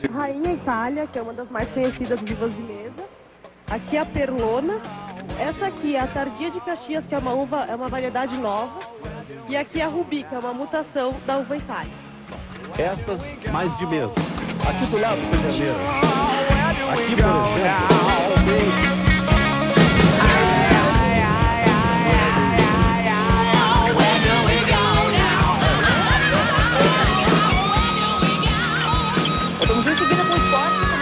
Rainha Itália, que é uma das mais conhecidas vivas de mesa. Aqui é a Perlona. Essa aqui é a Tardia de Caxias, que é uma uva, é uma variedade nova. E aqui é a Rubi, que é uma mutação da uva Itália. Estas mais de mesa. Aqui do lado, Pedreira. Aqui, por exemplo, Estamos em seguida com o esporte.